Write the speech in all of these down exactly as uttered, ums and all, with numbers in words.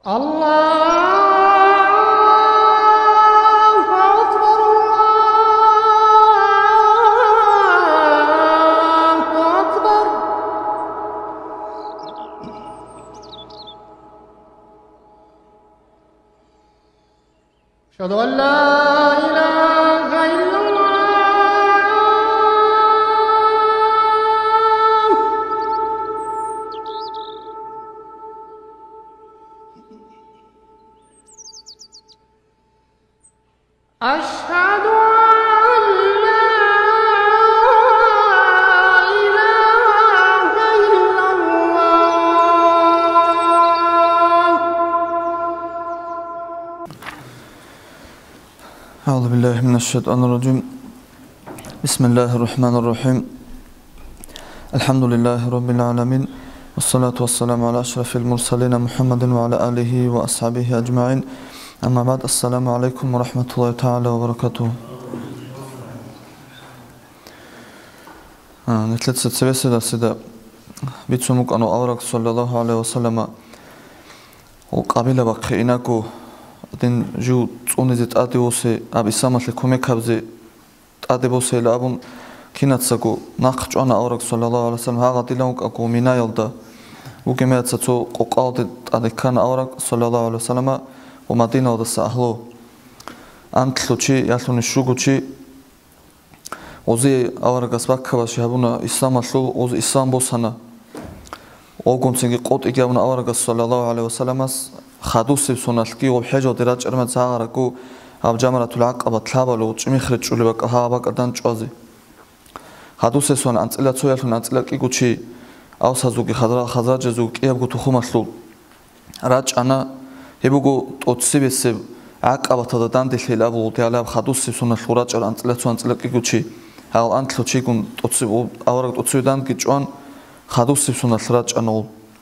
الله أكبر الله أكبر أشهد أن لا إله إلا أشهد أن لا إله إلا الله. أعوذ بالله من الشيطان الرجيم. بسم الله الرحمن الرحيم. الحمد لله رب العالمين، والصلاة والسلام على أشرف المرسلين محمد وعلى آله وأصحابه أجمعين. أما بعد، السلام عليكم ورحمة الله تعالى وبركاته. نتلت ستسبسل سيدا بيتسمك أنو أورك صلى الله عليه وسلم وقابل بقيناكو دين جو تونيزت آديوسي أب إسامة لكمي كابزي آديوسي لأبون كيناتساكو ناقش أنا أورك صلى الله عليه وسلم هاغا ديلانك أكو مينا يلدا وكميات ستو قوقاودي أدكان أورك صلى الله عليه وسلم ومدينة ودس أهلو أنتلوشي يالوني شوغوشي وزي أورك أسباك كباشي هبونا إسلام أشلو وزي إسلام بوسانا وقوم سنجي قوت إجابنا أورك صلى الله عليه وسلم خادوسي بسونالكي وبحاجة دراج أرمت زاغركو أب جامرة العقبة تلابلو وجمي خرج شولي بك أهابك أدان جوازي خادوسي سون أنتلا تسو يالون أنتلا كيغوشي أو سازوكي خضرا خضرا جزوك إيابكو تخوم أشلو راج أنا هبوغو توتسيبسب عقبة دان ديلي لابو ديالاب خادوسي سون الخراج أنتلا تسو أنتلا كيغوشي هاو أنتلوشي كون توتسيب أورك توتسيب دان كيجوان خادوسي سون الخراج أنو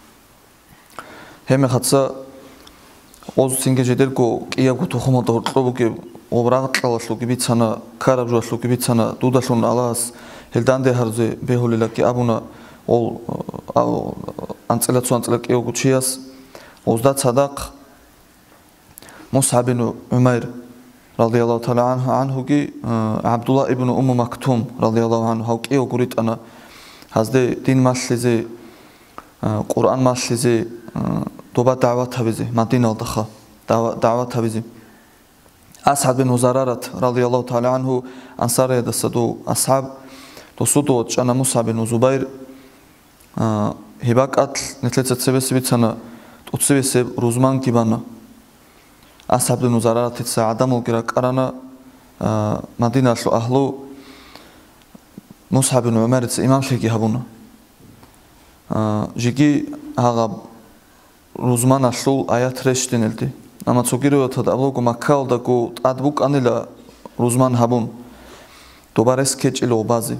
هم خدسا اوز سینگه جدر کو کیا کو تخم دور طلبو که وبراغ طلاشلو که بیتسانا کارب جواشلو که بیتسانا دوداشون علاس هلدان ده هرزه بهولی لکی ابونا اول انتلت سو انتلت کیو کوچیاس اوزداد صدق مصعب بن عمير رضي الله تعالى عنه عنه كي عبد الله ابن أم مكتوم رضي الله عنه هاو كيو قريت أنا هذا دين ماشلزي قرآن ماشلزي دوبا دعوة تبيزي مدينة الدخا دعوة دعوة تبيزي أسعد بن زرارة رضي الله تعالى عنه أنصار يدسدو أصحاب تصدو أنا مصعب بن زبير هباك أتل نتلت تسبس بيتنا تسبس روزمان كيبانا أسعد بن زرارة تتسع عدم القراء أرانا مدينة أهلو مصعب بن عمر إمام شيكي هبونا جيكي هذا روزمان أشلو آيات رشتين الدي أما تسوكيرو تدابلوكو مكال داكو تادبوك أنيلا روزمان هبون دوباره سكيج إلو بازي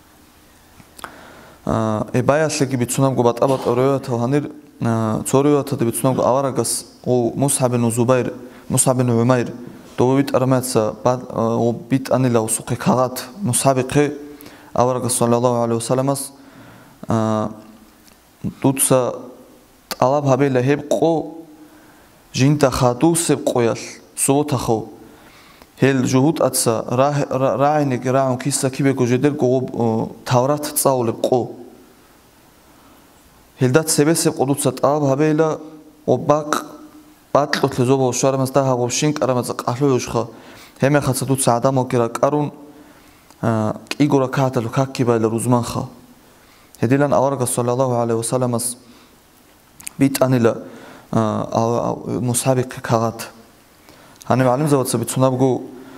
إبايا شلكي بيتسونامكو باتابات أوريو تهانير توريو تدي بيتسونامكو أوارغاس و مصعب بن زبير مصعب بن عمير دوبا بيت أرماتسا وبيت أنيلا وسوقي كالات مصعب قي أوارغاس صلى الله عليه وسلم دوتسا طلب هبيلا هبقو جينتا خاتو سبقويال صوت خو هل جهود أتسا راعينك راعون كيسا كيبكو جدر قوب تورات تصاول بقو هل دات سبب سبقو دوتسا طلب هبيلا وباق باطلت لزوبا وشوار مستاها وبشينك أرمزق أحلو يشخا هم خاتسا دوتسا عدامو كيرا كارون كيغو ركاتا لكاكي بايلا روزمان خا هديلان أورغا صلى الله عليه وسلم بيت أنيلا مصحابك كغات أنا معلم زود سبت سنابجو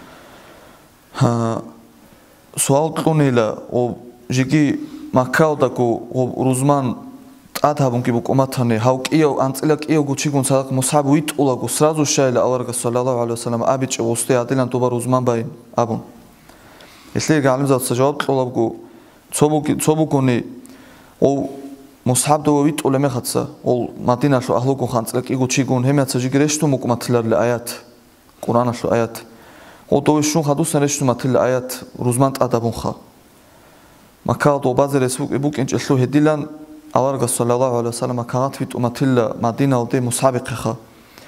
سؤال تونيلا وجيكي مكاو داكو وروزمان أذهبون كي بقومتهني هاوك إيو أنت إلك إيو قتشيكون صدق مصحاب ويت أولاكو سرازو الشايل أورك صلى الله عليه وسلم أبيتش وستي عدلان توبا روزمان باين أبون إسليك معلم زود سجواب طلبجو تصوبو تصوبوكوني أو مصحاب دو ويت ولا مختصة أو مدينة شو أهلكم خانت لك إيجو تشيكون هم يتسجيرشتو مكمتلر الآيات قرآن شو آيات أو دوشون خدوس نرشتو متل الآيات روزمانت أدبون خا مكاد وبعض الرسول إبوك إنش أشلو هديلان أورغ صلى الله عليه وسلم كانت في أمتلا مدينة ودي مصحاب خا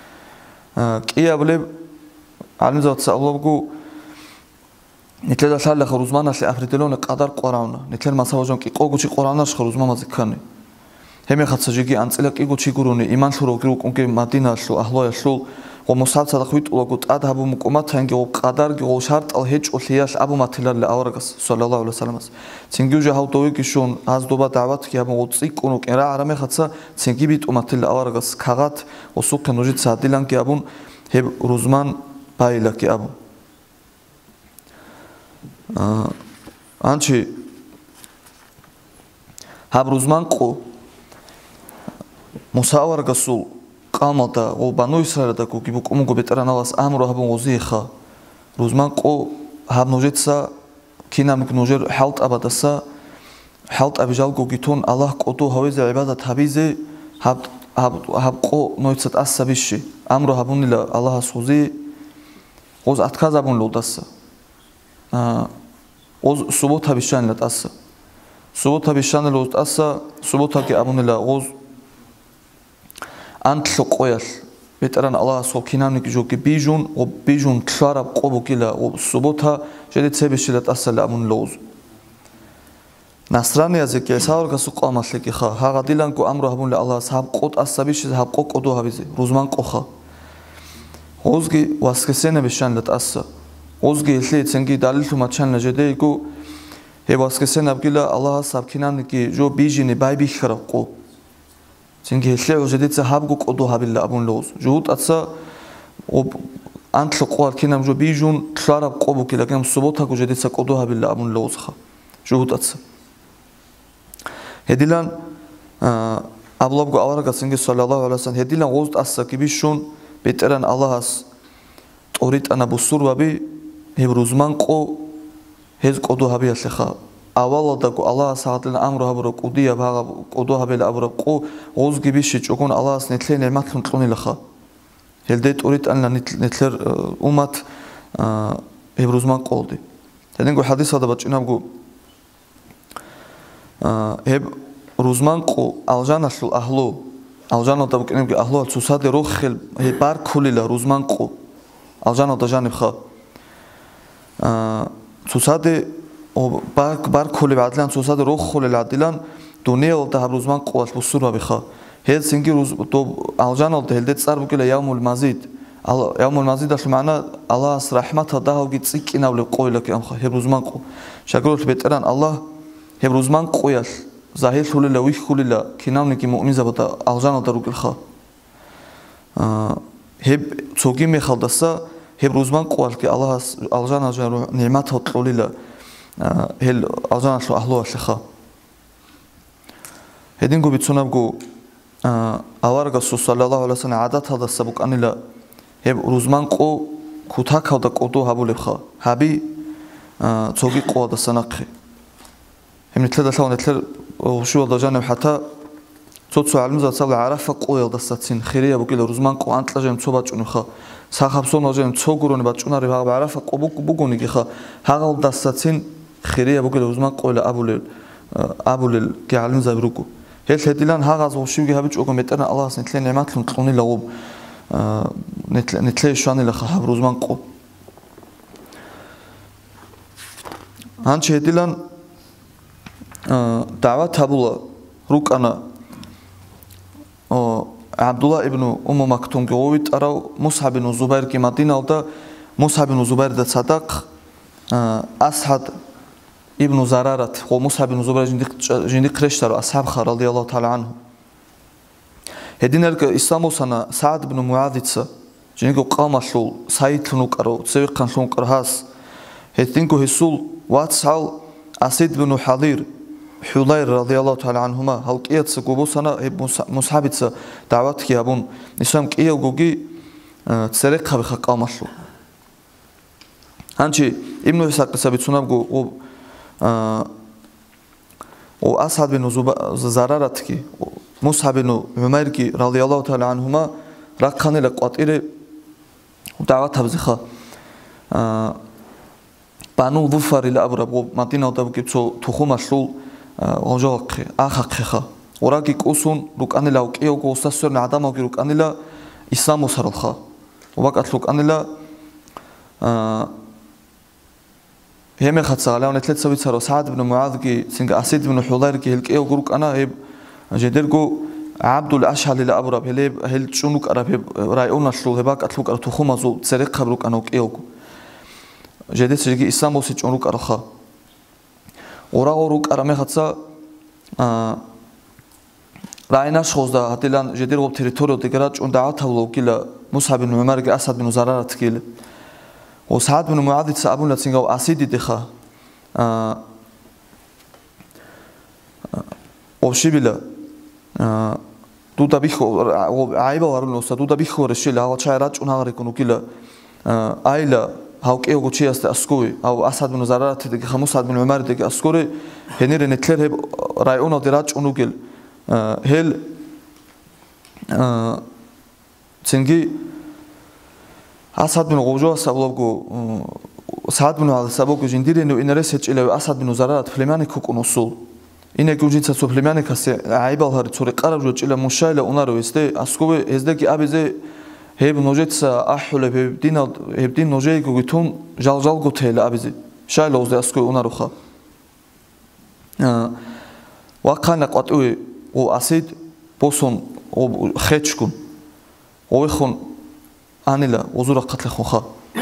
კიაბლე ალმზავთ საუბგუ ნიტლედა შალე ხრუზმანაში აფრიტელონე ყადარ ყორავნა ნიტლერ მასავაჟონ კი ყოგუჩი ყორავნაში ხრუზმამაზი ქანი ჰემე ხაცა ჯიგი ანწილა კიგუჩი გურუნი იმან შურო გრუ კუნკი მადინაშუ აჰლოაშუ ყომოსავცა და ხვიტულოგუ ტად აბუ მუკომათანგი ო ყადარ გო შარტალ ჰეჭოლიაშ აბუ მათილალე ავარგას სალალაჰუ ალეიჰი ვასალამას ცინგიუჟა ჰავტოვიკი შონ აზდობა დავათ კი აბუ წიკუნუ კერა არამე ხაცა ცინგიბი ტუმათილე ავარგას ქაღათ ოსუქენუჟი სადილანგი აბუნ ჰებ რუზმან ბაილაკი აბუ ანჩი ჰაბ რუზმან ყო მოსავარგასულ ყამადა ო ბანუ ისრაელა და გუგი ბუკუმუგო ბეტრანალას ამრო ჰაბუნ ოზიხა რუზმან ყო ჰაბ ნოჟეცა კინამიკ ნოჟერ ჰალტ აბადასა ჰალტ აბიჟალ გუგითონ ალაჰ ყოდო ჰავეზე იბადა თაბიზე ჰაბ ჰაბ ყო ნოიცად ასაბიში ამრო ჰაბუნილა ალაჰ სუზი ოз ათქაზაბუნ ლოდასა ა ოз სუბოთა ბიშანლა ტასა სუბოთა ბიშანლა ლოდასა სუბოთა კი აბუნილა ოz ანთლო ყოյალ ვეტერან ალაჰ სოქინამნიკ ჯოკი ბიჟუნ ო ბიჟუნ თლარა ყობუკილა ო სუბოთა შედეცებიშილა ტასალა ამუნ ლოz ნასრანიაზე კი საორგასუ ყამასლე კი ხა ჰაღადილანკო ამრო აბუნილა ალაჰ საბ ყოთ ასაბიში საბ ყო ყოდო ჰაბიზე რუზმან ყოხა ოზგი ვასკესენები შანლა ტასა ოზგი ელი ცენგი დალილთუმა ჩანლა ჟედეიკუ ჰე ვასკესენაბგილა ალაჰ საბქინამნიკი ჯო ბიჟინი ბაიბი ხარა ყო ცენგი ელი ჟედეცა ჰაბგუ ყოდო ჰაბილა აბუნ ლოz ჟუტაცა ო ანთლო ყوار კინამ ჯო ბიჟუნ თლარა ყობუკილა კემ სუბოთა გუ ჟედეცა ყოდო ჰაბილა აბუნ ლოz ხა ჟუტაცა ჰედილან აბლაბგუ ავარაგა ცენგი სალალაჰუ ალეიჰი ვასალამ ჰედილან ოз ტასა კი ბიშუნ ბეტერან ალაჰს ტორიტანა ბუსურვაბი ჰებრუზმან ყო ჰეზ ყოდო ჰაბიასე ხა ავალა და ალაჰ საათლენ ამრო ჰაბრო ყუდია ბაღა ყოდო ჰაბელა აბრო ყო ოz გიბიში ჭუკონ ალაჰს ნეთლენ ემათლუნ ყუნილა ხა ჰელდე ტორიტანა ნეთლერ უმათ ჰებრუზმან ყოლდი დენგო ჰადისა და ბაჭინაბგუ ჰებ რუზმან ყო ალჟანაშულ აჰლო ალჟანო და ბუკინებგი აჰლო ცუსადე როხელ ბარ ქულილა რუზმან ყო ალჟანო და ჟანებ ხა აა ცუსადე ბარ ბარ ქული ადლან ცუსადე როხოლა ადილან დუნიელ და რუზმან ყოას ბუსურაბი ხა ჰელსინგი რუზ დო ალჟანო და ჰელდე წარბუკილა იამულ მაზიდ იამულ მაზიდა შმანა ალაჰს რაჰმათა და ჰავგი წიკინავლე ყოილა კი ამ ხა რუზმან ყო შაგროთ ბეტერან ალაჰ რუზმან ყოიას زاهر خليلا ويش خليلا كنامني مؤمن زبطة ألجان دروك الخا هب توجي مخلدسا هب روزمان قوال كي الله ألجان جارو نعمته تقوليلا هل ألجان شو أهلو الشخا هدين جو بتسونا بجو أوارق الرسول صلى الله عليه وسلم عادات هذا السبق أني لا هب روزمان قو كتاك هذا قطو هبول الخا هبي توجي قوة السناقي هم نتلا دلوا نتلا وشو والله جانب حتى صوت علم زاد صار عرفة قوية دستين خيرية بقول روزمان قو أنت لجيم تصوبات شنو خا سخابسون لجيم تصوغروني باتشونا ربع بعرفة قبوك بقولني كي خا هذا دستين خيرية بقول روزمان قو إلى أبو لل أبو لل كعلم زاد بروكو هل هديلان هذا وشو جه بتشوفه متنا الله سنتلي نعمات لهم تقولني لغوب نتل نتلي شان اللي خا روزمان قو هانش هديلان دعوة تابولا روكانا عبد الله ابن أم مكتوم جويت أراو مصعب بن زبير كي مدينة ودا مصعب بن زبير ده صدق أسعد ابن زرارة هو مصعب بن زبير جندي جندي كريشتر أصحاب خار رضي الله تعالى عنه هدينا لك إسلام سنة سعد بن معاذ جندي قام شول سعيد لنوك أرو تسوي كان شلون كرهاس هدينكو هسول واتسال أسيد بن حضير حلير رضي الله تعالى عنهما هل كيات سكوبو سنة مصحابت دعوات كي أبون إسلام كي يوجي تسرق خبخ قامشلو هنشي ابن إسحاق سبيت سنابجو و و أسعد بن زرارة كي مصعب بن عمير كي رضي الله تعالى عنهما ركاني لقواتير دعوات هبزخا بانو ظفر إلى أبو ربو مدينة وتبكي تو تخومشلو غجاق آخخخا وراكي كوسون لوك أنا لو كيو كوستاسر نعدم أو كيروك أنا لا إسلام وصرخا وبقت لك أنا لا هم خدسا لا ونتلت سويت سر سعد بن معاذ كي سنج أسيد بن حضير كي هلك إيه وقولك أنا هب جدركو عبد الأشهر اللي أبرب هل هل شنوك أرب هب رأيونا شلو هباك أتلوك أرتخوما زو تسرق خبرك أنا وكيوكو جديد سجى إسلام وسيج شنوك أرخا ورا وروك أرمي خدسا رأينا شخص ده هتلان جدير وب تريتوريو تجارات عند عطاولو كلا مصعب بن عمر كي أسعد بن زرارة كيل وسعد بن معاذ تسأبون لتسنجو أسيد دخا وشبيلا دودا بيخو عيبا وارلو سا دودا بيخو رشيلا هو شايرات ونهار يكونوا كلا عيلا هاو كيو غوتشي است اسكوي او اسعد بن زرارة تدك خمس عبد بن عمر تدك اسكوري هنير نتلر هب رايونا دراج ونوكل هل تنجي أسعد بن غوجو سابلوكو سعد بن على سابوكو جندير إنه إن رسج إلى أسعد بن زرارة فلمانك كون أصول إنك وجدت سو فلمانك هسه عيب الهار توري قرب روج إلى مشايلة أونارو يستي أسكوبي هزدك أبيزه هيب نوجت سا أحول هيب دين هيب دين نوجي كوجتون جال جال قتيل أبيزه شايلة وزي أسكوبي أونارو خا وكان قطوي وأسيد بوسون وخيتشكون ويخون أنيلا وزورا قتل خوخا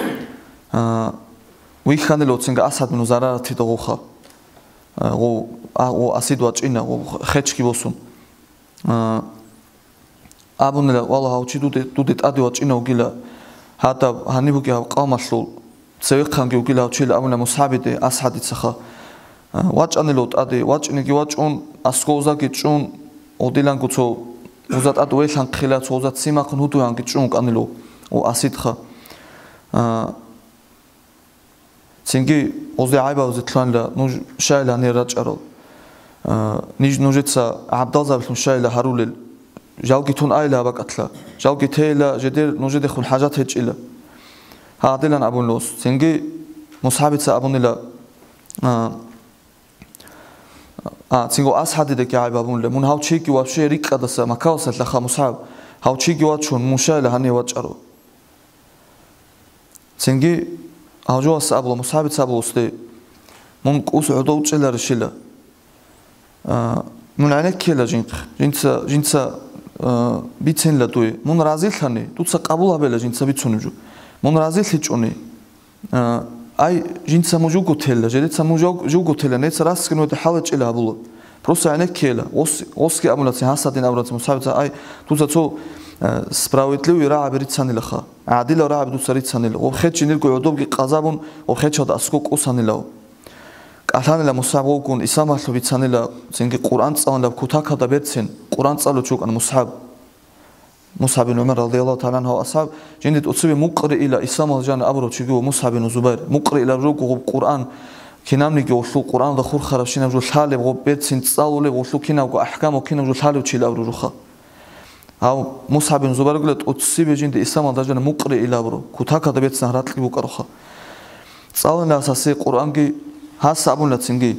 ويخان لو تسنج أسعد بن زرارة تدغوخا و و أسيد واجينا وخيتشكي بوسون أبونا والله هاو تشي دودت دودت أدي واجينا وقيلا حتى هنيبوكي هاو قام مشلول سويقان وقيلا وتشيل أبونا مصحابي أسعد تسخا واج أنيلو أدي واج إنكي واج أون أسكوزا كيتشون وديلان كوتو وزات أدوي لان خلات وزات سيما كن هدو عن كيتشون أنيلو وأسيد خا سنجي وزي عيبة وزي تلان لا نوج شايلة نيراج أرل نيج نوجتسا عبد الله بن شايلة هرول جالكي تون آيلة بق أتلا جالكي تيلا جدير نوجد خل حاجات هيج إلا هذا لان أبون لوس سنجي مصحابة أبون لا آه سنجو أسحد دك عيبة أبون لا من هاو تشيكي وابشي ريك أدسا مكاوسة لخا مصحاب هاو تشيكي واتشون مشايلة هني واج أرل سنجي هاجوا سأبلو مصحابة سأبلو استي من قوس عدو تشيلا رشيلا من عينك كيلا جنك جنسا جنسا بيتين لدوي من رازيل ثاني توتسا قبولها بلا جنسا بيتون جو من رازيل هيجوني أي جنسا موجو قتيلا جديد موجو جو قتيلا نيت راس كنو تحاول إلى هبلو بروس عينك كيلا وس وسكي أمولاتي هاسدين أمولاتي مصحابة أي توتسا تو سبراويتلو يراعى بريت سني لخا عادل راعى بدو سريت سني له وبخيت شنيل كو عدوب كي قزابون وبخيت شاد أسكوك أو سني له أهلان لا مصعب وكون إسلام الله بيت سني له سنجي قرآن صان له كتاك هذا بيت سن قرآن صالو شوك أنا مصعب مصعب بن عمر رضي الله تعالى عنه أصحاب جندت أتصبي مقرئ إلى إسلام الله جان أبرو تشجوا مصعب بن زبير مقرئ إلى روك وقرآن كنام نيجي وشلو قرآن ذخور خراشين وجو حاله وجو بيت سن تصالو له وشلو كنا وجو أحكام وكنا وجو حاله وشيل أبرو روخا هاو مصعب بن زبير قلت أتصيب جند إسلام الله جان مقرئ إلى أبرو كتاك هذا بيت سهرات لي بكرخا صالنا أساسي قرآن كي هاس أبون لا تسنجي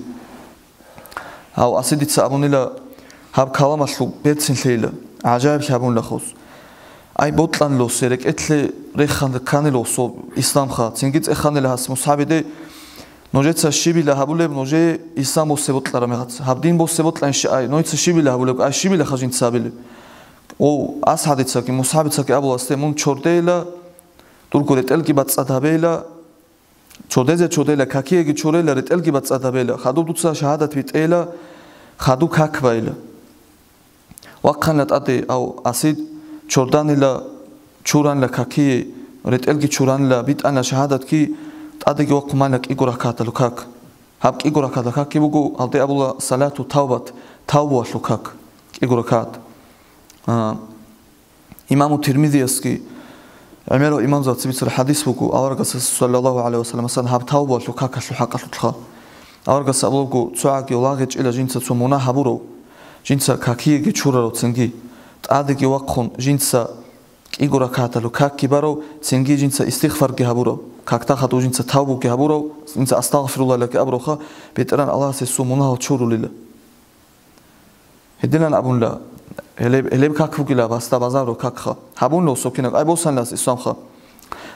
هاو أسيد تسأبون إلى هاب كلام شلو بيت سن ليلة عجائب شابون لخوص أي بطلان لو سيرك إتلي ريخان كان لو صوب إسلام خا تسنجيت إخان لهاس مصعب ده نوجت سشيبي لهابولة نوجي إسلام بوسبط لرميات هابدين بوسبط لإنش أي نوجت سشيبي لهابولة أي شيبي لخجين تسابيله او أسحد تساكي مصحاب تساكي أبو أستي من شرديلا تقول رتلكي بتصدابيلا شرديزة شرديلا كاكية شرديلا رتلكي بتصدابيلا خدو دوتسا شهادة بيتيلا خدو كاكبايلا وقنت أتي أو أسيد شردانيلا شوران لا كاكية رتلكي شوران لا بيت أنا شهادة كي تأتي وقت مالك إيقورا كاتلو كاك هابك إيقورا كاتلو كاك يبقو ألدي أبو الله صلاة توبة توبة لكاك إيقورا كات آه. إمام الترمذي أسكي عمره إمام ذات سبيت الحديث بكو أورجس صلى الله عليه وسلم مثلا هاب توبة لكاك شحاق لطخا أورجس أبوكو تساعك يلاقج إلى جنسة سمونا هبورو جنسة كاكية جشورة تنجي تأدي وقخون جنسة إيجورا كاتلو كاك كبارو تنجي جنسة استغفار جهبورو كاك تاخدو جنسة توبة جهبورو جنسة أستغفر الله لك أبروخا بيتران الله سيسمونا وتشورو لله هدينا أبون لا هلب هلب كاك فوقي لا بس تبازارو كاك خا هبون لو سكينك أي بوسان لاس إسلام خا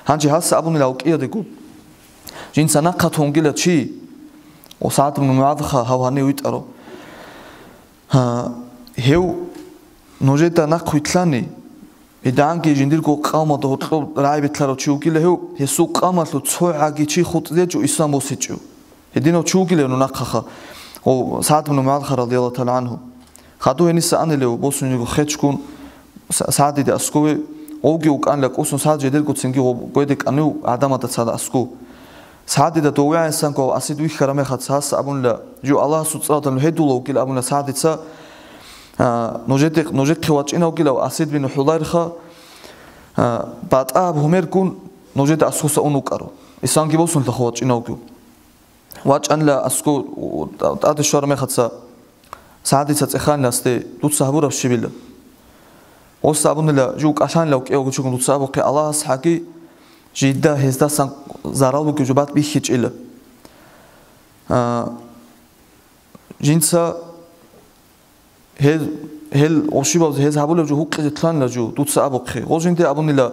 Hanji has abun la uqiya de gu jin sana qathon gila chi o saat ibn muadh kha hawani uitaro ha heu nojeta na khuitlani idangi jindir go qama do tlo raibtlaro chi uqila heu hesu qama lo tsoagi chi khutde ju islamosichu hedino chugile no nakha o saat ibn muadh radiyallahu ta'ala anhu khadu enisa anele bosunju khechkun saadi de askove ოგი უკანლა კუსონ საჯე დერგოცინგი გოედე კანუ ადამათა სადა ასკუ სადი და დოვა ესანკო ასიდ ვიხარა მეხაცას აბუნლა ჯო ალაჰ სუცრატან ჰედულო უკილა აბუნლა სადიცა ნოჟეტე ნოჟეტ ხევაჭინა უკილა ასიდ ბინ ჰულაირხა ბატა ბუმერკუნ ნოჟეტ ასხუსა უნუკარო ისანგი ბოსუნ და ხევაჭინა უკი ვაჭანლა ასკუ ტადე შوار მეხაცა სადიცა წეხანასტე დუცა აბურა შიბილა Os abunla ju qashan la uqe uqchukun tutsabu qe Allah saqi jidda hezda san zaralu ki jubat bi khichila jinsa hel hel oshiba hez habula ju huqqi tlan la ju tutsabu qe ojinte abunla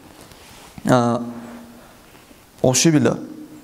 oshibila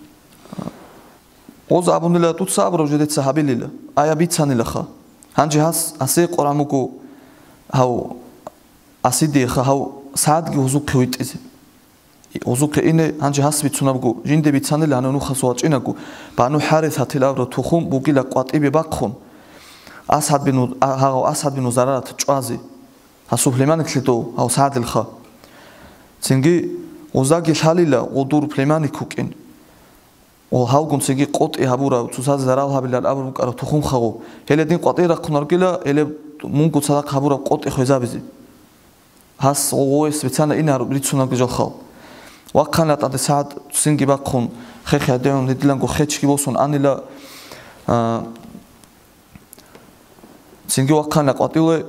oz abunla tutsabu judet sahabilila aya bitsanila kha hanji has ase qoramuku haw ასიდი ხაუ საადგი უზუკი ვიტიზე უზუკი ინე ანჯი ჰასვი ცუნაბგუ ჯინდები ცანელი ანუ ნუ ხასო აჭინაგუ ბანუ ჰარე სათილავრო თუხუმ ბუგილა ყვატიბე ბახხუნ ასადბინუ ჰაუ ასადბინუ ზარარათ ჭვაზი ასუფლემანი ქლიტო აუ საადილ ხა ცინგი უზაგი ჰალილა უდურ ფლემანი ქუკინ ო ჰაუ გუნცინგი ყოტი ჰაბურა ცუსაზე ზარალ ჰაბილა აბურ უკარო თუხუმ ხაუ ჰელედინ ყვატი რა ხუნარგილა ელე მუნგუ ცადა ხაბურა ყოტი ხეზაბიზი has always betana inar ritsuna gejokho waqana tade saat singi baqkhun khekhe deon dilango khechki bosun anila singi waqana qatile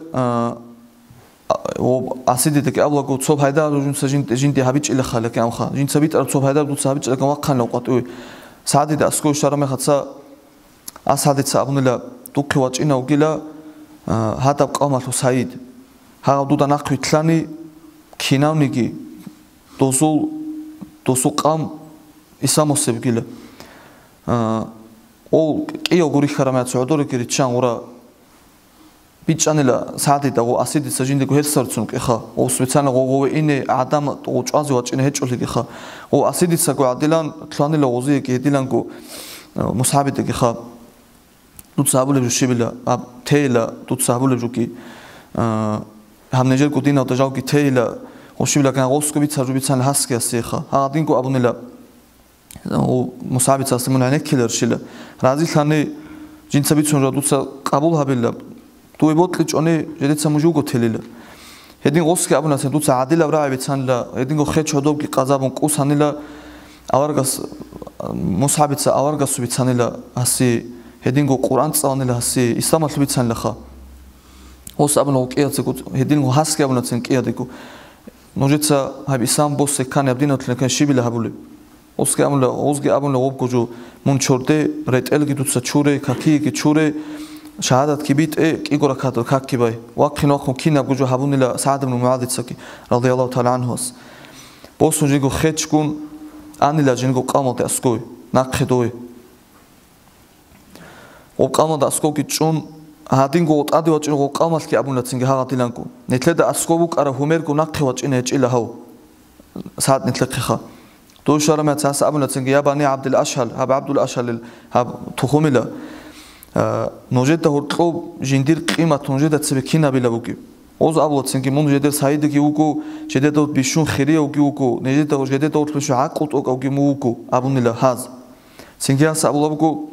o asidite ke ablago tsob hayda rujunsa jinte jinte habichile khala ke amkha jinte sabit ar tsob hayda dutsa habichile ke waqana qatile saadide asko sharame khatsa asadit sabunila dukhi wachina ugila hadab qamalhu said ჰაღდუდა ნახვიტლანი ქინავნიგი დოსულ დოსუყამ ისამოსებგილა აა ol კიო გური ხარამაც ოდორი კირჩან ურა ბიჭანელა სადი და ასიდი საჯინდი გერსარცუნ კიხა ო სვეცანა გოგოვე ინე ადამ ო ჭვაზი ვაჭინე ჰეჭული კიხა ო ასიდი საკო ადილან თლანელა ოზი კი ედილან გო მუსაბიტე კიხა თუ საბულე ჟუშიბილა თელა თუ საბულე ჟუკი აა hamnejer kudina da jauki teila oshibla kan roskobit sarubitsan haske asikha hadinko abunela o musabit asmun anekiler shila razi khani jinsabitsun radutsa qabul habilla tu ebotli chone jedetsa mujugo telila hedin roske abunasen dutsa adila raibitsanla hedingo khechodobki qazabun qusanila avargas musabitsa avargas subitsanila asi hedingo quran tsavanila asi islamatubitsanla kha os abno qiyatse gut hedin haske abnatsen qiyadiku nojitsa hab isam bosse kan abdinatlen kan shibila habule oske amla ozge abno obgoju mun chorde retel gitutsa chure kaki ki chure shahadat kibit e qigora khato khakki bay waqino khon kina goju habunila saad ibn muaditsaki radiyallahu ta'ala anhu bosun jigo khechkun anila jingo qamote askoy naqhedoy o qamoda askoki chun hadingo tade wachino qamalki abunatsingi hagatilanku netleda askobu qara humerku naqhe wachine echila haw saat netlekha to sharamat sas abunatsingi yabani abdul ashal hab abdul ashal hab tukhumila nojeta hortlo jindir qimat nojeta tsbekina bilabuki oz abunatsingi mun jeder saidiki uku jedeta bishun khiriya uki uku nejeta jedeta hortlo shu aqut uki muku abunila haz singias abulabuku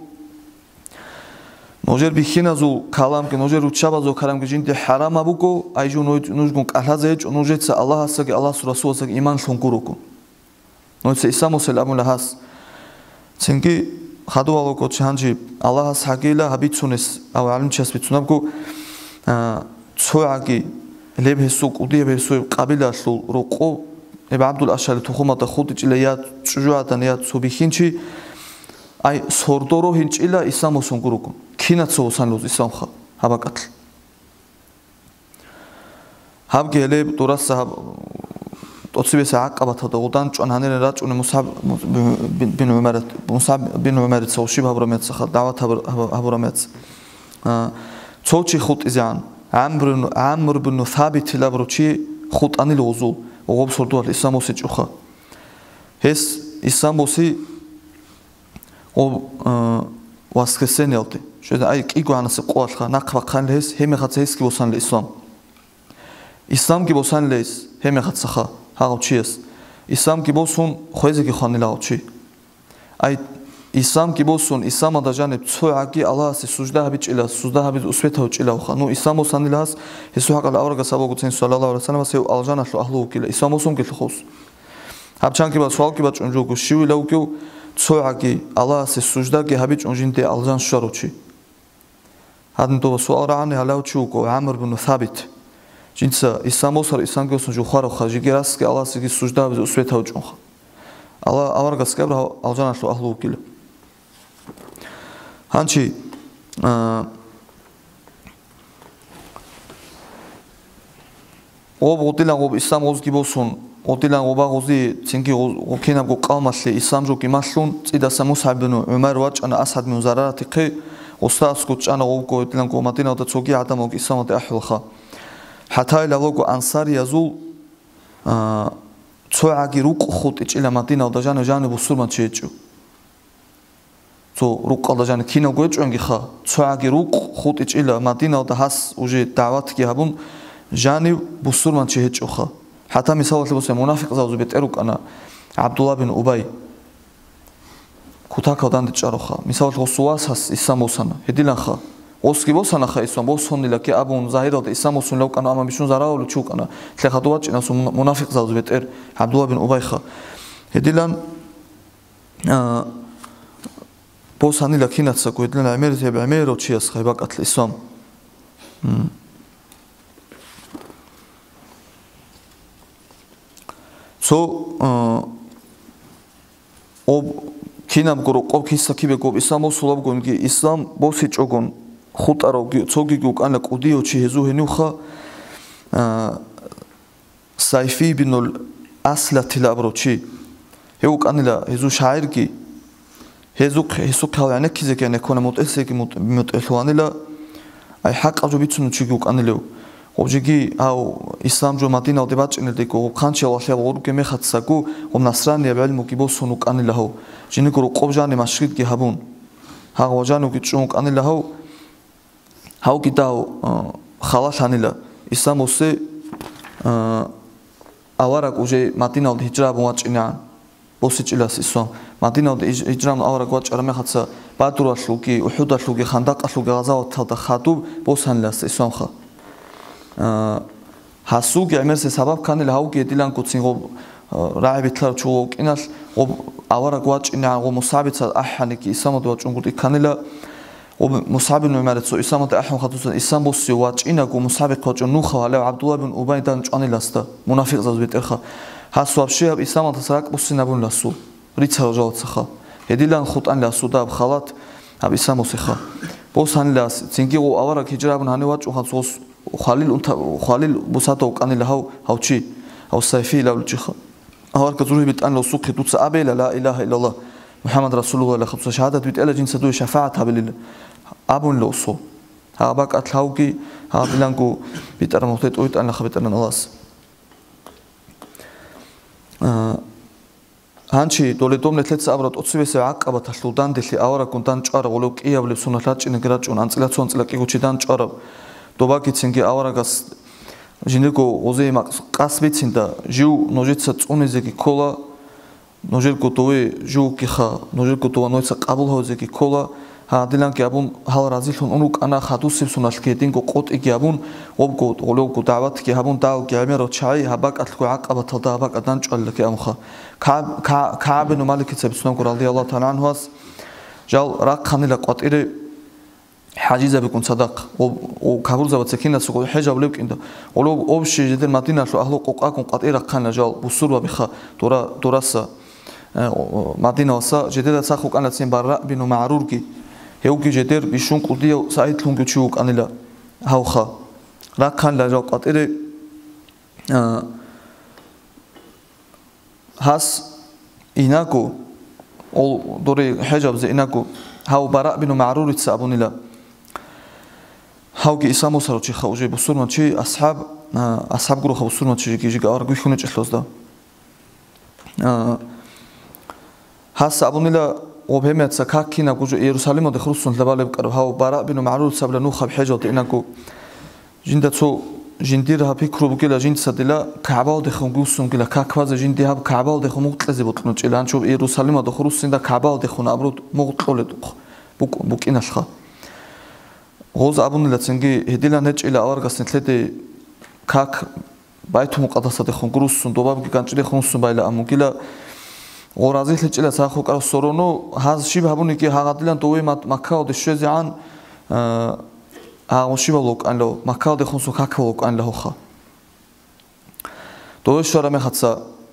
نوجر بخينازو كلام كي نوجر وتشابازو كلام كي جنتي حرام ابوكو ايجو نوجون قالازيج نوجت الله سك الله رسول سك ايمان شونكوروكو نوجت اسامو سلام لهاس سنكي خدو алоко чанжи الله ساگيلا حبيتسونس او علم چس بيتسونابكو цоаги лебесу кудиебесу قابيلاسу روقو ابا عبد الاشال تخومات خود چليا چجواتان يا صبيخينچي اي سوردورو هينچيلا اسامو سونكوروكو كيناتسو سانلوز اسامخا هابقتل هابگيلب دورس ტოცივესა აკაბათა და უდან ჭანანერე რაჭუნე მუსაბ ბინ უმარეთ მუსაბ ბინ უმარეთ სოუში ბაბრამეთ ხა დავათ აბურამეთ ცოჩი ხუტიზან ამბრუნ ამრბუნ თაბით ლაბრუჩი ხუტანი ლოზულ ოღობს ორდუალ ისამოსი ჭუხა ეს ისამოსი ო ვასქესენელტი შედა აი კიგვანასე ყვალხა ნახვა ხანლეს ჰემეხაც ეს კიბოსანლე ისამ ისამ კიბოსანლეს ჰემეხაც ხა ჰაღჩიეს ისამ კიბოსუნ ხვეზეგი ხანილაუჩი აი ისამ კიბოსუნ ისამა და ჟანე ცოაგი ალაასი სუჯდააბი ჭილა სუჯდააბი უსვეთაო ჭილაუხა ნუ ისამოსანილას ეს უჰაყალა ავრაგა საბოგუცენ სალალაუ რასალამ ასე ალჟანაშო ახლო უკილა ისამოსუნ გიხოს აბჩანკიბა სვალკიბა ჭუნჯუგუ შივილაუკიუ ცოაგი ალაასი სუჯდაგი ჰაბი ჭუნჯინდე ალჟან შარუჩი ჰადნდო სვალრაანი ალაუჩი უკო ამრბუნ თაბით ჯინცა ისამოსარ ისანგოსუნ ჯუხარო ხაჟიგერასკი ალაასი გი სუჯდააბი უსვეთაო ჭუნხა ალა ავრაგა სკებრა ალჟანაშო ახლო უკილა 한치 об ოდილან об ისამ ოზგიბოსუნ ოდილან ობაღოზი ცინგი ოკენამ ყალმასლე ისამ ჯოკი მასლუნ წიდასა მუსაბინო ომარ ვაჭანა ასად მუზარათი ხე ოსტასკუ ჭანა ოგო ოდილან კომატინა და ცოგი ადამო ისამატე აჰლხა ჰათაი ლალოგო ანსარი აზულ ცოაგი რუკ ხუტი ჭილა მატინა და ჟანე ჟანე ბუსურმან ჩეჭუ తో რუკალაჟანი კინო გვეჭვენგი ხა ცვაგი რუკ ხუტი ჭილა მადინა და ჰას უჟე დავათ კი აბუნ ჟანი ბუსურმან ჩეჭუ ხა ჰათა მისავალებოსე მონაფიყ ზავზე ბეტერუკანა აბდულა ბინ უბაი ქუთაკავდან ჭარო ხა მისავალებოს უასას ისამოსანა ედილან ხა ოსკი ბოსანა ხა ისამ ბოსონილა კი აბუნ ზაირა და ისამოსუნ ლავკანა ამა მიშუნ ზარაულუ ჩუკანა ხა დუა ჭინას მონაფიყ ზავზე ბეტერ აბდულა ბინ უბაი ხა ედილან აა ბოსანილა კინაცა გვედლანა ამერიტები ამეროჩიას ხება კათლი სამ სო ო კინამ გრო ყოქისა კიბე გო ისამოსულობ გონგი ისამ ბოსი ჭოგონ ხუტარო ცოგი გუკანა კუდიოჩი ჰეზუჰენუხა საიფი ბინულ ასლათი ლაბროჩი ეუკანილა ჰეზუ შაირგი هزوق هزوق كلامه كذا كأنه كونه متأثر كي متأثرانيلا أي حق أجو بيتسون تشيكو كأنه وبجيكي أو إسلام جو مدينة ودبات إن الديكو خانشي الله خير ورو كمية خدساكو ومنصراني بعلمو كي بوسونو كأنه له جينيكو رقاب جاني مشريد كي هبون ها وجانو كي تشون كأنه له هاو كي تاو خلاص هنيلا إسلام وسي أوارك وجي مدينة الهجرة بواتش إنان بوسيج إلاس إسلام مدينة إجرام أورق واتش أرمي خدسا بادرو أشلوكي وحود أشلوكي خندق أشلوكي غزاو تلتا خاتوب بوسهن لاس إسلام خا هاسوكي عمرسي سبب كان الهاوكي ديلان كوتسين غو راعي بيتلار تشوك إناس غو أورق واتش إنا غو مصابت أحانيكي إسلام دواتش أنقول كان لا ومصعب بن عمر سو إسلام أحمد خدوسا إسلام بوسي واتش إنا غو مصعب كوتش نوخا على عبد الله بن أبي دان جاني لاستا منافق زاز بيت إرخا هاسواب شيء إسلام تسرق بوسي نبون لاسو ريتسا جوات سخا هديلان خطان لاسو داب خالات أب إسلام وسخا بوس هن لاس تنجي غو أورا كجرابن هني واتش وخان صوص خالل أنت خالل بوساتو كان له هاو شيء هاو سيفي لا الجخا أورا كزوره بيتان لو سوق توتس أبي لا إله إلا الله محمد رسول الله لخبص شهادة بيت إلا جنس دو شفاعة بالله أبون لو صو ها باك أتلاوكي ها بلانكو بيت أرموتيت أويت أنا خبيت أنا نلاس هانشي دولي دوم نتلت أبرد أتصبح عقبة تلودان دلي أورا كنتان جارب ولو كإياب لبسونا لاتش إنجراج ونانسلا تون سلا كيو تشيدان جارب دوباكي تسنجي أورا قص جينيكو وزي ما قصبي تسندا جو نوجت ستوني زكي كولا نوجلكو توي جو كيخا نوجلكو توا نويت قبل هو زكي كولا هادلان كيابون هال رازيلون أنوك أنا خدوس بسونا الكيتينكو قط إجابون وبكو ولوكو دعوات كيابون داو كياميرو تشاي هباك أتلقو عقبة تلدابك أدانج الله كيامخا كعب كعب بن مالك تسبسون قرال رضي الله تعالى عنه واس جال راق خاني لقط إلي حاجزة بيكون صدق وكابور زبط سكينة سقول حاجة وليك إنده ولو أوبشي جدير مدينة شو أهلو قوقاكم قط إلي خان جال بصور وبخا تورا توراسا مدينة وسا جدير ساخوك أنا تسين برا بينو معروركي هيوكي جدير بيشون قديو سايت لونجو تشوك أنا لا هاوخا راق خان لجال قط إلي has inago ol dori hejabze inago how bara bin ma'rur tsabunila how ki isamo chi khawje busurma chi ashab ashab guru khawsurma chi ki jiga argu khune chhlosda has abunila وبهمت سكاكينا كوجو يروساليم ده خرصون لبالب كرو هاو براء بن معروف سبلا نو خب حجه إنكو جندتو جنديرها بيكرو بكلا جند سدلا كعبة ده خنقوسون كلا كاكواز جنديها بكعبة ده خموت لزي بطلنا إلى أن شوف يروساليم ده خرصون ده كعبة ده خنا أبرود مغط لولد بوك بوك إن الخا غوز أبون لتسنجي هديلا نج إلى أورغاس نتلتي كاك بايتو مقدسة ده خنقوسون دوباب كي كانت ده خنقوسون بايلا أمو كلا ورازيل تجلا ساخو كارو سورونو هذا شيء بهبوني كي هاغادلان توي مكاو دشوزي عن ها شيء بلوك ان لو مكاو دخونسو كاكولوك ان له خا تو شورا مخاتسا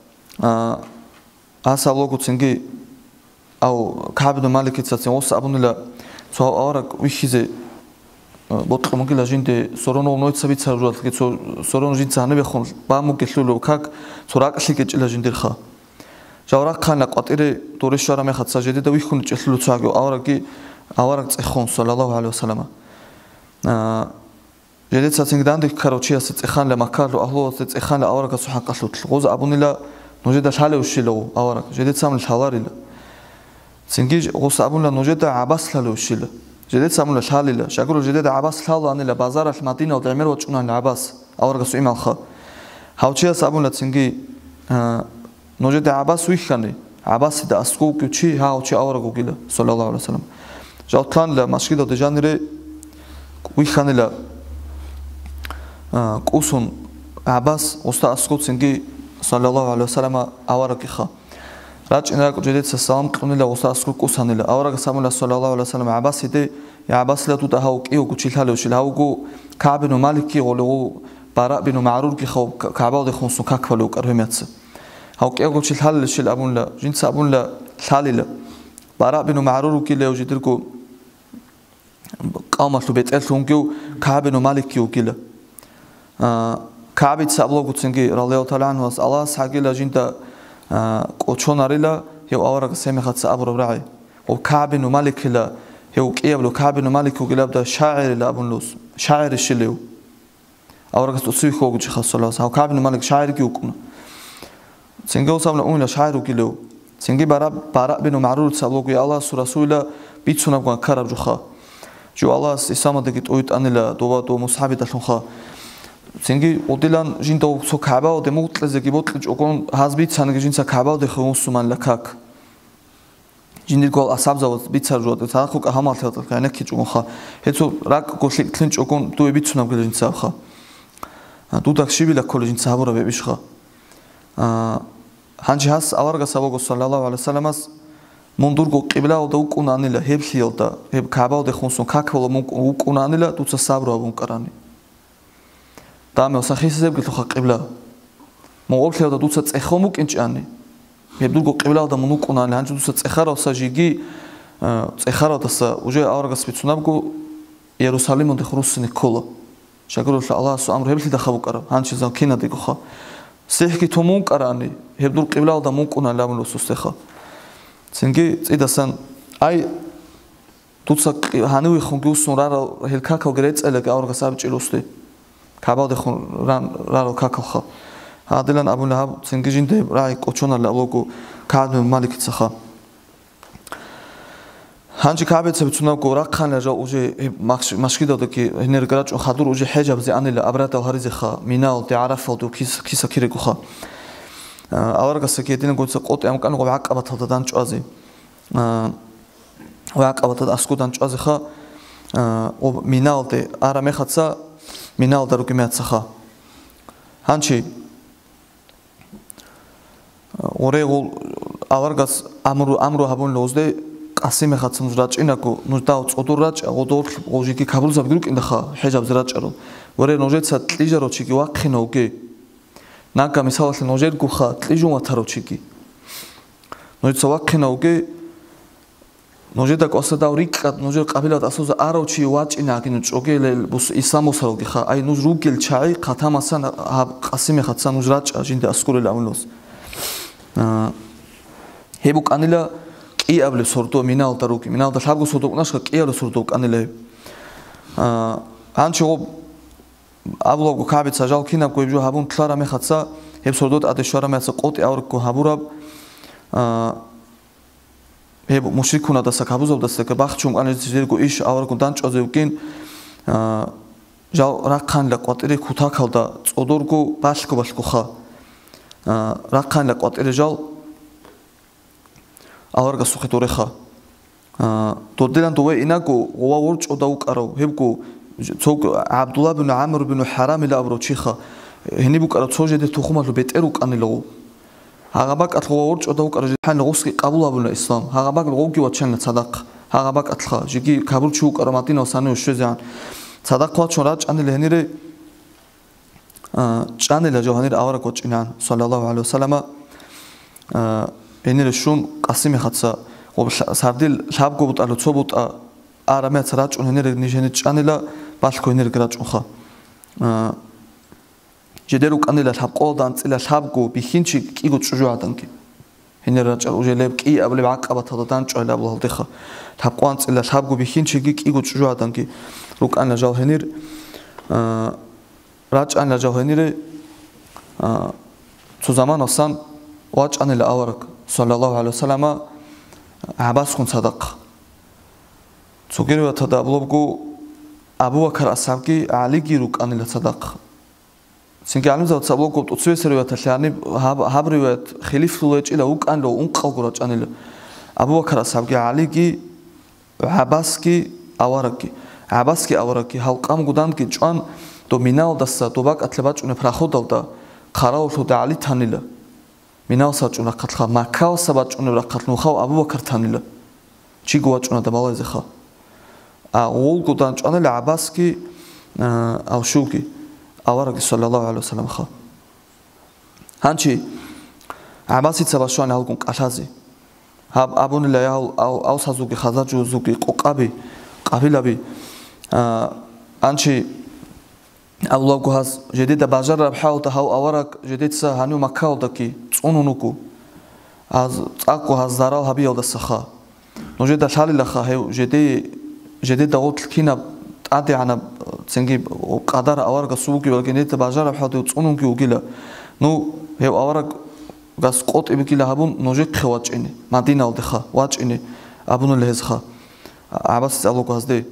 ا سالوغو تسنجي او كابدو مالك تساتسن وس ابونلا سو اورك ويخيزي بوتخ مونكلا جينتي سورونو نويتسا بيتسا جوات كي سورونو جينتسا نبخون با موكلولو كاك سوراقلي كيجلا جيندير خا جاورак خانا قطيري دوريشورا مخاتسا جدي دا ويخون چلو چاغو اوركي اورك цехон саллаллаху алейхи вассалама а جدي цацингдан дик карочи ас цехан ла макарлу ахлу ас цехан ла аорака сухаққалу غوز абунила ножеда шале ушило аорак جدي цамл шаларила цинги غوز абунила ножеда абас лалу ушила جدي цамл шалила шагру جدي абас лалу анила базар ал мадина ва амир ва чунан абас аорака суимал ха хавчи ас абунила цинги نوجد عباس ويخاني عباس ده أسكو كشي هاو شيء أورا قوكيلا صلى الله عليه وسلم جاءتلان لا مشكلة ده جانري ويخاني لا كوسون عباس وسط أسكو سنجي صلى الله عليه وسلم أورا كخا راج إن راك جديد السلام قلنا لا وسط أسكو كوسان لا أورا كسام الله صلى الله عليه وسلم عباس ده يا عباس لا تودا هاو كيو كشيل هلا وشيل هاو جو كعب بن مالك ولو براء بن معرور كخو كعبه ده خمسون كاكفلو كرهمتس هاو كيغو شيل حل شيل ابون لا جنس ابون لا حالله براء بن معرور كي له جدركو قامت بيت الونكو كعب بن مالك كيو كيلا ا كعب تسابلو كوتسنجي رضي الله تعالى عنه الله ساجيلا جنتا قوچوناريلا يو اورا سمخت ابو ربعي وكعب بن مالك لا يو كيبلو كعب بن مالك كيلا بدا شاعر لا ابون لوس شاعر الشليو اورا تسويخو جي خصلو هاو كعب بن مالك شاعر كيوكنا سنجو سامل أمنا شاعر وكيلو سنجي برا برا بينو معرور تسابلوك يا الله سورة سويلا بيتسونا بقى كرب جوخا جو الله إسامة دقيت أويت أنيلا دوا دوا مصحابي تلونخا سنجي وديلان جين دو سو كعبة ودموت لزكي بوتلج أكون هازبيت سانك جين سا كعبة ودخلون سمان لكاك جين دي قول أصحاب زود بيت سرجود تاخوك أهمال تلاتك يعني كي جوخا هتو راك قولك تلنج أكون دو بيتسونا بقى جين سابخا دو داكشي بلا كل جين سابورا بيبيشخا هانجي هاس أورغا سبوغو صلى الله عليه وسلم مندورغو قبلا ودا وكونانيلا هبليلدا هب كعبه ودا خونسون كاكولو وكونانيلا توتسا صبرو ابون قراني دامه وسخيس زب قلتو قبلا موغليلدا توتسا صخومو كنچاني هبدورغو قبلا ودا منوكوناني هانجي توتسا صخارو ساجيغي صخارو دسا уже أورغا سبيتسونابغو يروساليم ودا خروسني كولا شكرو الله سو امر هبليلدا خبو قرا هانجي زو كينا ديغوخا سيحكي تومون قراني هبدور قبلا ودا مونكونا لاملو سوستخا سنجي صيدسن اي توتسا هانوي خونغوسون رارا هلكاكو غريت الك اورغا سابچلوستي كابا دخون ران رارو كاكوخا هادلان ابو لهب سنجي جينتي راي قوچونا لوغو كاد مالك تسخا هانجي كابت سبچونا غورا خان جا уже ماشكي دادو كي هنرگراچ خادور уже حجاب زي انيلا ابراتا هاريزخا مينال تعرفوا دو كيس كيسا كيرگوخا اورغا سكيدين گوتسا قوت ام كان غوا عقبتا دانچوازي وا عقبتا اسكو دانچوازي خا او مينال دي ара مخاتسا مينال دارو كيماتسخا هانچي اوريغول اورغاس امرو امرو هابون لوزدي قاسم خاطر راچინაკო ნუ დაუწყოდო რაჭა ოდორ ოჟიკი ქაბულს აბგირუ კინდახა ჰეჯაბ რაჭარო ვერე ნოჟეცა ტლიჟარო ჩიკი ვაყინო ოკე ნაკა მისალალ ნოჟერ გუხა ტლიჟუმა თარო ჩიკი ნოჟეცა ვაყინო ოკე ნოჟედა ყოსა და რიკა ნოჟერ ყაბილად ასოზე აროჩი ვაჭინა კინუ ჭოგელე ბუს ისამოსარო გიხა აი ნუ რუგელ ჩაი ყათამასან ყასიმე ხაცა ნუ რაჭა ჟინდა ასკურელა ამლოს ჰებუ კანილა ყიავლე სორდო მინალდა რუკი მინალდა შაბგო სორდო ყნაშა ყიავლე სორდო კანილე ანჩო აბლოგო კაბიცა ჟალკინა გოიბჟო ჰაბუნ თლარა მეხაცა ჰებ სორდო ადეშვარა მეცა ყოტი ავრკო ჰაბურაბ ჰებ მუშიკუნა დასა კაბუზობდა საკა ბახჩუმ კანიძი ზერგო იშ ავრკო დანჭოზევკინ ჟალ რაკანლა ყვატირი ქუთაკალდა წოდორგო ბაშკო ბაშკო ხა რაკანლა ყვატირი ჟალ ავარგა სუხეთორე ხა დოდელან დოვე ინაგო ოვა ორ ჭოდა უკარო ჰებგო ცოგ აბდულა ბინ ამრ ბინ ჰარამი ლაბრო ჩიხა ჰენი ბუკარო ცოჟედე თუხუმალო ბეტერუ კანილო აღაბაკ ათლო ორ ჭოდა უკარო ჰან როსკი ყაბულაბულა ისლამ აღაბაკ როგივა ჩენა სადაყ აღაბაკ ათლა ჟიგი ქაბურჩუ უკარო მატინო სანე შეზან სადაყვა ჩორა ჭანილე ჰენირე ჭანელა ჯოჰანირ ავარა კოჭინან სალალაჰუ ალეიჰი ვასალამა ენერე შუნ ყასიმე ხაცა სარდილ შაბგობუტალო ცობუტა არამეც რაჭუნ ენერე ნიშენი ჭანელა ბაშკო ენერე რაჭუნხა ჯედერუ კანელა შაბყოლდან წილა შაბგო ბიხინჩი კიგო ჭუჟო ადანკი ენერე რაჭა უჟელებ კი აბლე აკაბათა დანჭოლა ბლალდიხა შაბყვან წილა შაბგო ბიხინჩი კიგო ჭუჟო ადანკი რუკანა ჟალჰენირ რაჭანა ჟალჰენირე ცუ ზამანოსან ვაჭანელა ავარაკ სალალაჰუ ალეიჰი ვასალამა აბას ხუნ სადაყ ცუგერვათა და აბლობგო აბუ ბაქარ ასაბგი ალი გირუ კანელა სადაყ სინკი ალიმზავთ საბლოგო წუესერვათა შანი ჰაბრივათ ხილიფულე ჭილა უკანლო უნყალგო რაჭანელა აბუ ბაქარ ასაბგი ალი გი აბასკი ავარაკი აბასკი ავარაკი ჰალყამ გუდანკი ჭვან დომინალდასა დობაკათლება ჭუნე ფრახოდალდა ხარაულო და ალი თანილა მინავსა ჭუნა ხათხა მაკაოსა ბაჭუნე რახათნუ ხავ აბუ ბაქარ თანილა ჩიგოა ჭუნა და მალაიზე ხა ა ოლგოდან ჭანელა აბასკი ავშუგი ავარაკი სალალაჰუ ალეიჰი ვასალამ ხა ჰანჩი აბასიცა ბაშوان ალგუნ ყალაზი აბუნილა აუსაზუგი ხაზაჯუზუგი ყოყაბი ყაბილაბი ანჩი აბლოგოჰას ჟედედა ბაჟარა ბჰაუთა ჰაუ ავარაკ ჟედეცა ჰანუ მაკაოდაკი წუნუნუკუ az წაკო ჰაზარალ ჰაბიალდა სახა ნოჟედა შალილა ხა ჰე ჟედე ჟედედა ოტლკინა ტადე ანა ცენგი ყადარ ავარაკა სუგი ვალგენეთა ბაჟარა ბჰაუთა წუნუნკი უგილა ნუ ჰე ავარაკ გას ყოტი მიკილა ჰაბუნ ნოჟე ხევაჭინი მადინალდე ხა ვაჭინი აბუნულ ჰეზ ხა აბას აბლოგოჰას დე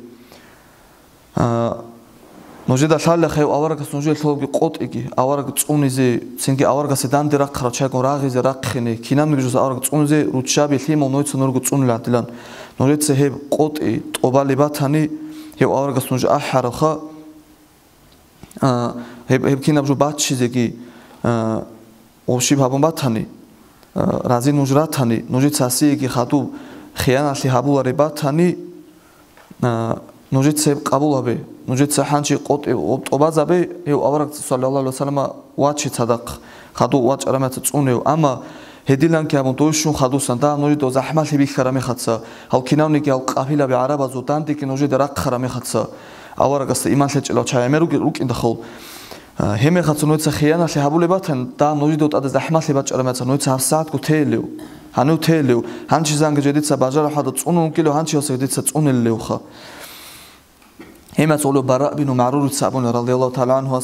ნოჟედა შალილა ხე ავარაკას ნოჟე თოლგი ყოტიგი ავარაკ წუნიზე ცენგი ავარაკასე დანდი რახხრა ჩაკო რაღიზე რახხინე კინან მიგჟოს ავარაკ წუნიზე რუჩაბი ლიმო ნოიცო ნორგო წუნლა დილან ნორეცე ჰე ყოტი ტობალი ბათანი ჰე ავარაკას ნოჟე აჰარა ხა ჰე ჰე კინაბჟო ბაჩიზე კი ოვში ბაბონ ბათანი რაზი ნუჟრათანი ნოჟე ცასი კი ხატუ ხიანალი ჰაბულარე ბათანი ნოჟეცე ყაბულაბე ნოჟეცე ჰანჩი ყოტი ტობაზაბე ე ავარაკ სალალაჰუ ალეიჰი ვასალამა ვაჩი სადაყ ხადუ ვაჭრამაცა წუნეო ამა ჰედილან კი ამონ დოშუნ ხადუსან და ნოჟე დო ზაჰმალი ბიხარა მეხაცა ჰალკინავნი კი ალ ყაფილაბე არაბაზო დანდი კი ნოჟე და რახარა მეხაცა ავარაკას იმან შეჭელა ჩაემერუ რუკინდა ხოლ ჰემე ხაცა ნოიცა ხიანალი ჰაბულებათან და ნოჟე დო ტადა ზაჰმალი ბაჭრამაცა ნოიცა საათ გო თელეო ჰანუ თელეო ჰანჩი ზანგ ჯედიცა ბაჟარა ჰადა წუნუნ კილო ჰანჩი ოსე ჯედიცა წუნელეო ხა هما صلوا براء بن معرور الصابون رضي الله تعالى عنه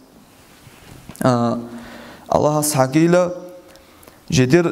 الله سحقيلا جدير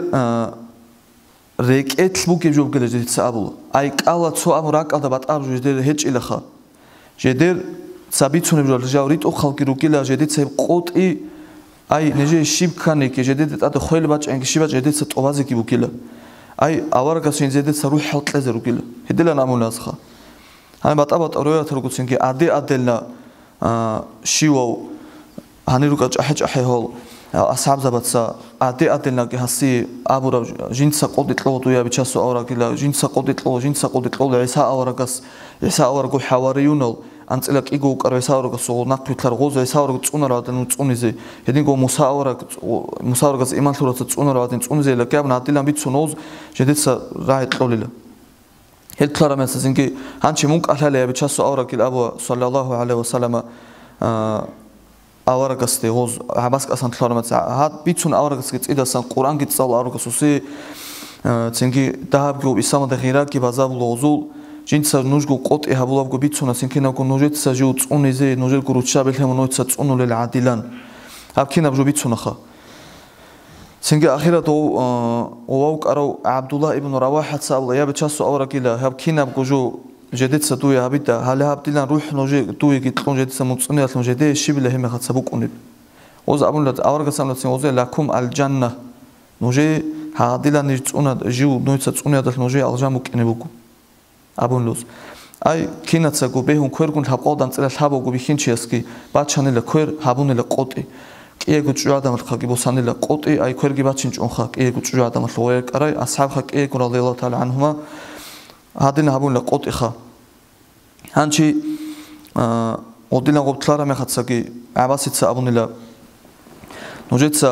ريكت بوك يجوب كده جديد صابو اي قالا تو امراك على بات اب جدير هج الخا جدير ثابتون بجوريت او خلقي روكيلا جديد سب قوتي اي نجي شيب كاني كي جديد اد خويل باچ انك شيبا جديد صوازي كي بوكيلا اي اورغا سين جديد سروح حلق لزروكيلا هدلا نامولاسخا هاي بطابط أرويات رجوتينكي عدي عدلنا شيوو هنيروك أحج أحيهول أصحاب زبطة عدي عدلنا كهسي أبورا جنسا قدت لو تويا بتشاسو أورا كلا جنسا قدت لو جنسا قدت لو عيسى أورا كس عيسى أورا كو حواريونال أنت لك إيجو كار عيسى أورا كسو نقطة تلرغوز عيسى أورا كتسون رادن تسونيزي هدين كو موسى أورا موسى أورا كس إيمان ثورة تسون رادن تسونيزي لك يابن عدلنا بيتسونوز جديد سا رايت لوليلا هل كلام مسزينكي هانشي ممكن أهلا يا بتشاسو أورا كلا أبو صلى الله عليه وسلم ავარაგას დე ღოз აბასკასან თლორმაც ჰა ბიცუნ ავარაგას კი წიდასან ყურან კი წავ ავარაგას უსი ცინგი დააბგო ისამდა ღირაკი ბაზაბლო ოზულ ჯინცა ნუჟგო ყოტი ჰაბულავგო ბიცუნა ცინქინა გო ნუჟეცა ჟუ წუნიზე ნუჟელ გურუჩაბელ თემ ნოიცა წუნულელ ადილან აბქინა ბჟო ბიცუნა ხა ცინგი ახირათ ოვაუ კარო აბდულლა იბნ რავაჰაც ავლა ябе ჩასო ავარაგილა აბქინა გოჟო ჟედეცა თუ აბიდა ჰალა აბდილან რუჰ ნოჟე თუ იგი ტყუნ ჟედეცა მოწუნე ათლ ჟედე შიბილე ჰემე ხაცა ბუკუნი ოз აბუნლად ავარაგასამლა ცინ ოზე ლაკუმ ალჯანნა ნოჟე ჰადილან ირწუნა ჟუ ნოიცა წუნე ათლ ნოჟე ალჟამუ კინებუკუ აბუნლოს აი კინაცა გო ბეჰუნ ქვერგუნ ჰაბყოდან წერა ჰაბოგუ ბიხინჩიასკი ბაჩანელა ქვერ ჰაბუნელა ყოტი კიეგუ ჭუ ადამალ ხაკი ბოსანელა ყოტი აი ქვერგი ბაჩინ ჭუნხა კიეგუ ჭუ ადამალ ლოე კარაი ასაბხა კიეგუ რადიალლაჰუ თაალა ანჰუმა ჰადინა ჰაბუნელა ყოტი ხა ჰანჩი ოდილან ყობთლარა მეხაცაკი აბასიცა აბუნელა ნოჟეცა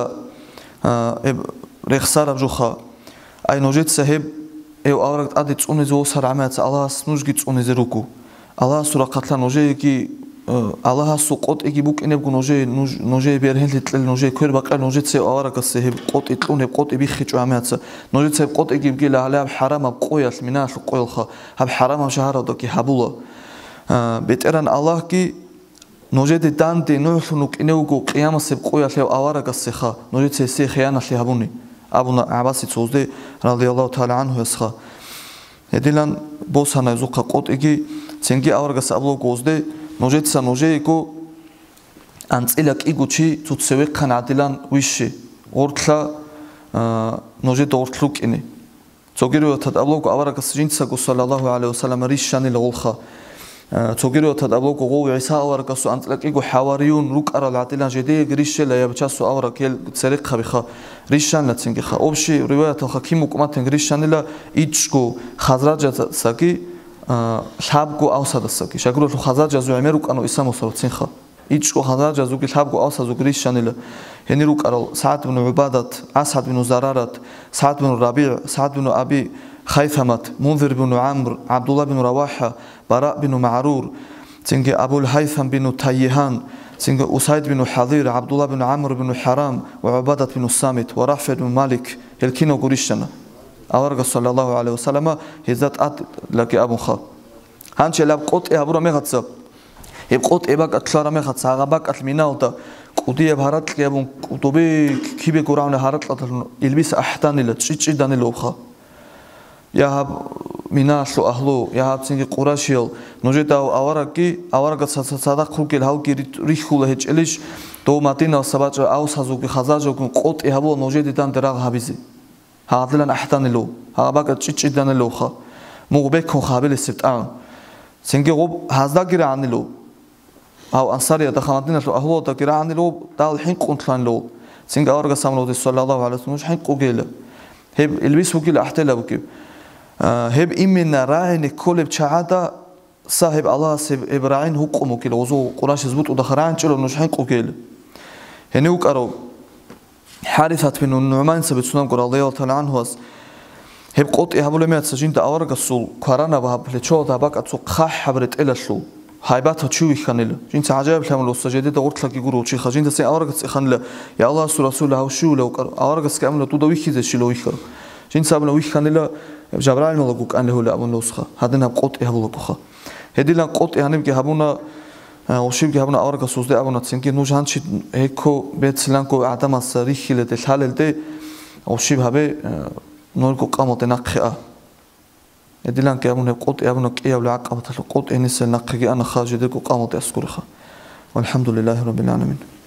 ე რეხსარა ბჟუხა აი ნოჟეცა ჰებ ე ავარაგ ადი წუნეზე ოსარ ამაც ალაჰს ნუჟგი წუნეზე რუკუ ალაჰს სურაკათლა ნოჟე იგი ალაჰს ყოტ იგი ბუკინებგუ ნოჟე ნოჟე ბერჰენლი ტლ ნოჟე ქვერ ბაყა ნოჟეცე ავარაგასე ჰებ ყოტი ტლუნე ყოტი ბიხიჭუ ამაც ნოჟეცე ყოტ იგი ბგილა ალა ჰარამა ყოიალ მინას ყოილხა ჰაბ ჰარამა შაჰარადო კი ჰაბულა ბეტერან ალაჰ კი ნოჟედი დანდი ნოჰლუნუ კინეუგუ ყიამასე ყოიალ ავარაგასე ხა ნოჟეცე სე ხიანალი ჰაბუნი აბუნა აბასი წუზდე რადიალლაჰუ თაალა ანჰუ ესხა ედილან ბოსანა ზუხა ყოტ იგი ცენგი ავარაგას აბლო გოზდე ნოჟეცა ნოჟე იკო ანწილა კიგუჩი ცუცევე ხან ადილან ვიში ორთლა ნოჟე დორთლუ კინი ზოგიეროთად აბლო ავარაგას ჯინცა გო სალალლაჰუ ალეიჰი ვასალამ რიშანი ლოლხა ზოგიეროთად აბლო გო ისა ავარაგას ანწილა კიგუ ჰავარიუნ რუკარა ადილან ჟედე გრიშელა ябჩასო ავარაკელ ცერეკ ხავი ხა რიშანლა ცინგი ხა ოფში რივაიათ ხა ქიმუ კმათენ გრიშანელა იჩგო ხაზრაჯასაკი ლაბგო ავსადასაკი შაგრო ხაზრაჯაზუ ამერუკანო ისამოსო ცინხა იჩგო ხაზრაჯაზუ კი ლაბგო ავსაზუ გრიშანელა ჰენი რუკარო საად ბნუ იბადათ ასად ბნუ ზარარათ საად ბნუ რაბი საად ბნუ აბი ხაიფამათ მუნზირ ბნუ ამრ აბდულლა ბნუ რავაჰა ბარა ბნუ მა'რურ ცინგი აბულ ჰაიფამ ბნუ თაიჰან ცინგი უსაიდ ბნუ ჰაზირ აბდულლა ბნუ ამრ ბნუ ჰარამ ვა უბადათ ბნუ სამით ვა რაჰფ ბნუ მალიქ ელკინო გურიშანა ავარგა სალალლაჰუ ალეიჰი ვასალამა ჰეზათ ად ლაკი აბუნხა ჰანჩელა ყოტი აბურა მეხაცა ე ყოტი ებაკა თლარა მეხაცა აღაბაკა მინალდა ყუდიე ბარატლი აბუნ ყუდობი ქიბე გურავნა ჰარატლა ილბის აჰდანილა ჭიჭიდანილა უხა يا مناش أهلو يا بسنجي قراشيل نوجد أو أوراقي أوراق صدق خلقي هاوكي ريخوله هيج إليش دو ماتينا سباج أو سازوكي خزاجو كن قط يهبو نوجد دان دراغ هابيزي هادلن أحتان لو هاباك تشيتش دان لوخا مغبك خابل السبتان سنجي غب هذا كير عن لو أو أنصاري دخلتنا لو أهلو تكير عن لو دال حين قنتلان لو سنجي أوراق ساملو صلى الله عليه وسلم حين قوجيله هب البس وكيل أحتلا وكيل هب إمنا راعين كل بشعادة صاحب الله صاحب إبراهيم حكم وكيل وزو قراش زبط ودخران شلو نشحن وكيل هنيوك أرو حارثة بن النعمان سبت سنام قرا الله تعالى عنه هب قط يهبل مئة سجين تأورق السول قرانا بهب لشوا تباك أتسو خح حبرت إلى شلو هايبات هتشوي خانله جين تعجب لهم لو سجدت أورت لك يقولوا شيء خجين تسي أورق خانله يا الله سورة رسول الله شو لو قر أورق سكامله تودا ويخي ذا شلو ويخر جين سابنا ويخ خانله جبرائيل ملقوك أن له لا أبون لوسخة هذا قط يهبل قخة هدي لان قط يهنم كهبونا وشيب كهبونا أورق سوزد أبونا تسنكي نوجهان شيء هيكو بيت سلانكو عدم الصريخ لتحلل ده وشيب هبه نوركو قامت نقخة هدي لان كهبونا قط يهبونا كي يبلع قامت قط إنسان نقخة أنا خارج ديكو قامت أسكرخة والحمد لله رب العالمين.